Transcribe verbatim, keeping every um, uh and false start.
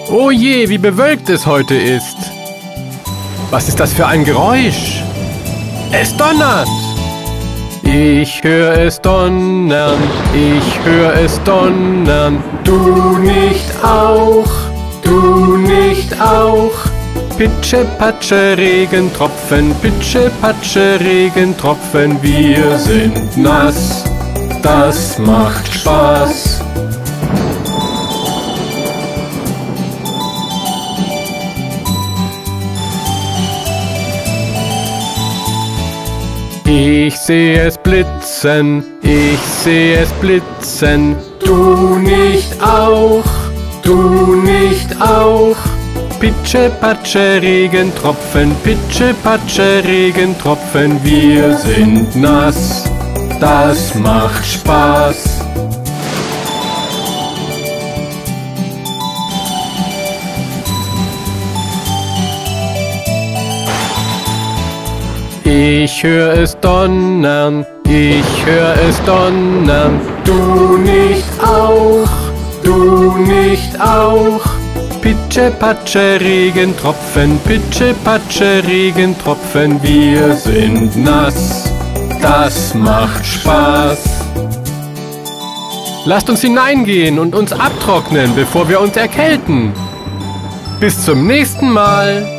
Oh je, wie bewölkt es heute ist. Was ist das für ein Geräusch? Es donnert! Ich höre es donnern, ich höre es donnern. Du nicht auch, du nicht auch. Pitsche, Patsche, Regentropfen, Pitsche, Patsche, Regentropfen. Wir sind nass, das macht Spaß. Ich sehe es blitzen, ich sehe es blitzen. Du nicht auch, du nicht auch. Pitsche, Patsche, Regentropfen, Pitsche, Patsche, Regentropfen. Wir sind nass, das macht Spaß. Ich höre es donnern, ich höre es donnern. Du nicht auch, du nicht auch. Pitsche, Patsche, Regentropfen, Pitsche, Patsche, Regentropfen. Wir sind nass, das macht Spaß. Lasst uns hineingehen und uns abtrocknen, bevor wir uns erkälten. Bis zum nächsten Mal.